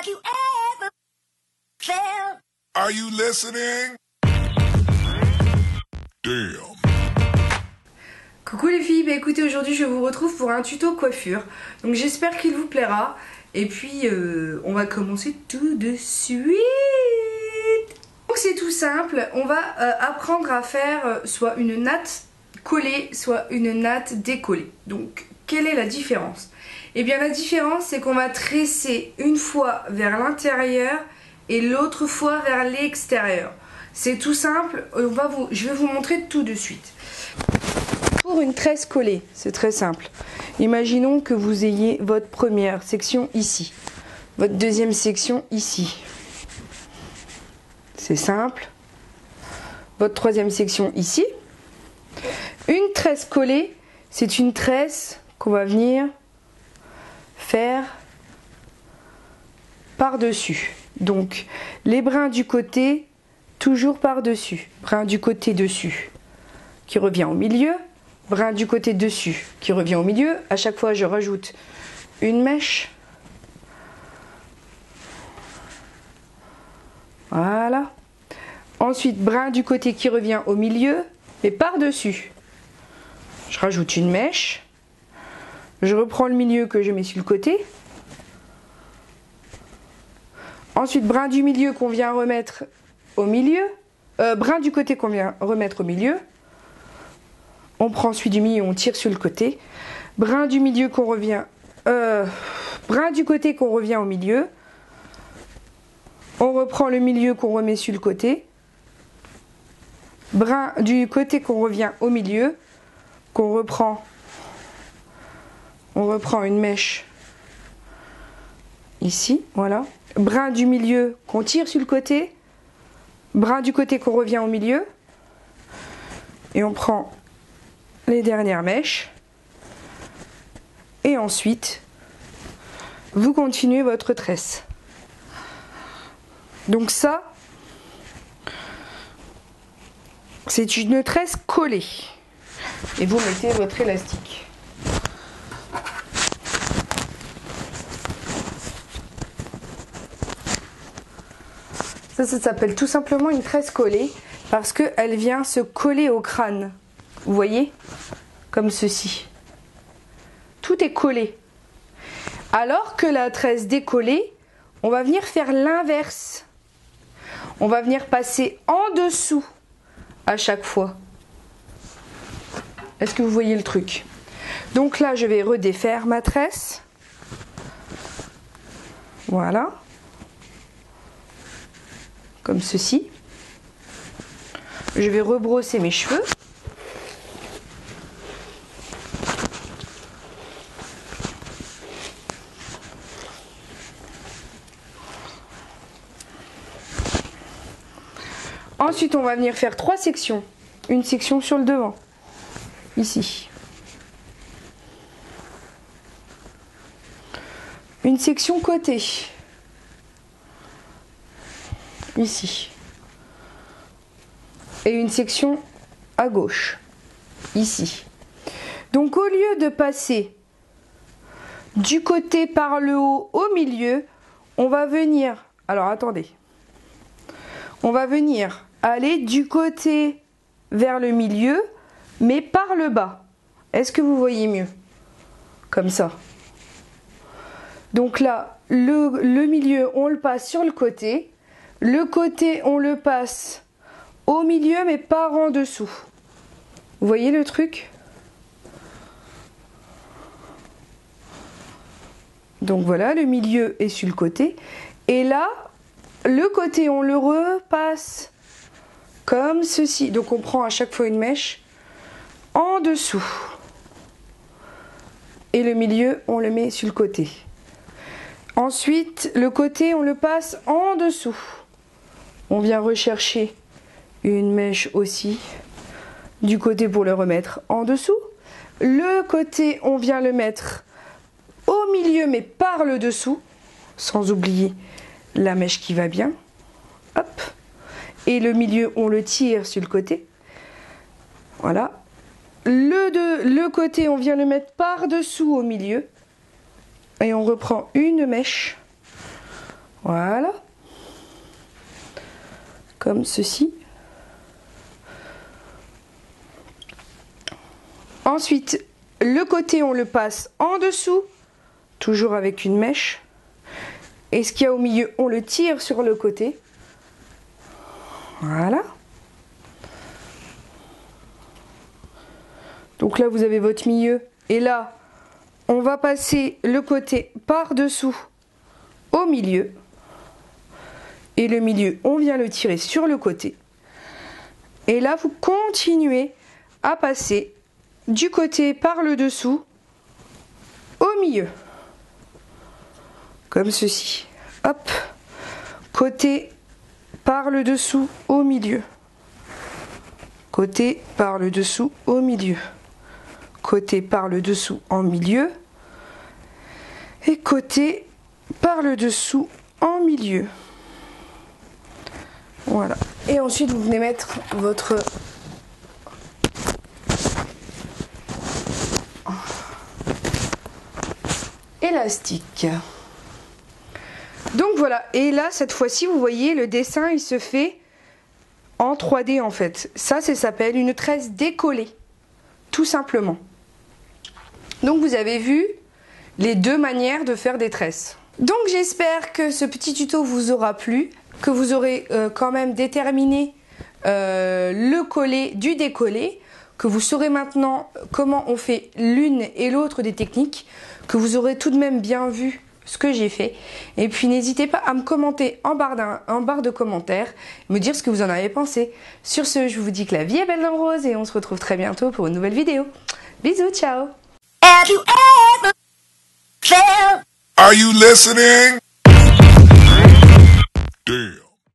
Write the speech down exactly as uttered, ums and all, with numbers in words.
like you ever felt. Are you listening? Damn. Coucou les filles, bah écoutez, aujourd'hui je vous retrouve pour un tuto coiffure. Donc j'espère qu'il vous plaira. Et puis euh, on va commencer tout de suite. Donc c'est tout simple, on va euh, apprendre à faire euh, soit une natte collée, soit une natte décollée. Donc quelle est la différence? Eh bien la différence c'est qu'on va tresser une fois vers l'intérieur et l'autre fois vers l'extérieur. C'est tout simple, on va vous, je vais vous montrer tout de suite. Pour une tresse collée, c'est très simple. Imaginons que vous ayez votre première section ici, votre deuxième section ici. C'est simple. Votre troisième section ici. Une tresse collée, c'est une tresse qu'on va venir faire par-dessus. Donc, les brins du côté, toujours par-dessus. Brin du côté dessus, qui revient au milieu. Brin du côté dessus, qui revient au milieu. À chaque fois, je rajoute une mèche. Voilà. Ensuite, brin du côté qui revient au milieu, mais par-dessus. Je rajoute une mèche. Je reprends le milieu que je mets sur le côté. Ensuite, brin du milieu qu'on vient remettre au milieu. Euh, brin du côté qu'on vient remettre au milieu. On prend celui du milieu, on tire sur le côté. Brin du milieu qu'on revient... Euh, brin du côté qu'on revient au milieu. On reprend le milieu qu'on remet sur le côté. Brin du côté qu'on revient au milieu. Qu'on reprend... On reprend une mèche. Ici, voilà. Brin du milieu qu'on tire sur le côté. Brin du côté qu'on revient au milieu. Et on prend... les dernières mèches et ensuite vous continuez votre tresse. Donc ça c'est une tresse collée et vous mettez votre élastique. Ça, ça s'appelle tout simplement une tresse collée parce qu'elle vient se coller au crâne. Vous voyez? Comme ceci. Tout est collé. Alors que la tresse décollée, on va venir faire l'inverse. On va venir passer en dessous à chaque fois. Est-ce que vous voyez le truc? Donc là, je vais redéfaire ma tresse. Voilà. Comme ceci. Je vais rebrosser mes cheveux. Ensuite, on va venir faire trois sections. Une section sur le devant, ici. Une section côté, ici. Et une section à gauche, ici. Donc, au lieu de passer du côté par le haut au milieu, on va venir... Alors, attendez. On va venir... aller du côté vers le milieu, mais par le bas. Est-ce que vous voyez mieux? Comme ça. Donc là, le, le milieu, on le passe sur le côté. Le côté, on le passe au milieu, mais par en dessous. Vous voyez le truc? Donc voilà, le milieu est sur le côté. Et là, le côté, on le repasse comme ceci. Donc on prend à chaque fois une mèche en dessous. Et le milieu, on le met sur le côté. Ensuite, le côté, on le passe en dessous. On vient rechercher une mèche aussi du côté pour le remettre en dessous. Le côté, on vient le mettre au milieu, mais par le dessous, sans oublier la mèche qui va bien. Hop. Et le milieu, on le tire sur le côté. Voilà. Le, de, le côté, on vient le mettre par-dessous au milieu. Et on reprend une mèche Voilà. Comme ceci. Ensuite, le côté, on le passe en dessous, toujours avec une mèche. Et ce qu'il y a au milieu, on le tire sur le côté. Voilà. Donc là, vous avez votre milieu. Et là, on va passer le côté par-dessous au milieu. Et le milieu, on vient le tirer sur le côté. Et là, vous continuez à passer du côté par le dessous au milieu. Comme ceci. Hop. Côté par le dessous au milieu. Côté par le dessous au milieu. Côté par le dessous en milieu. Et côté par le dessous en milieu. Voilà. Et ensuite, vous venez mettre votre élastique. Donc voilà. Et là, cette fois-ci, vous voyez, le dessin, il se fait en trois D en fait. Ça, ça s'appelle une tresse décollée. Tout simplement. Donc vous avez vu les deux manières de faire des tresses. Donc j'espère que ce petit tuto vous aura plu, que vous aurez euh, quand même déterminé euh, le collé du décollé, que vous saurez maintenant comment on fait l'une et l'autre des techniques, que vous aurez tout de même bien vu ce que j'ai fait. Et puis n'hésitez pas à me commenter en barre, d'un, en barre de commentaires, me dire ce que vous en avez pensé. Sur ce, je vous dis que la vie est belle dans le rose et on se retrouve très bientôt pour une nouvelle vidéo. Bisous, ciao. Have you ever felt? Are you listening? Damn.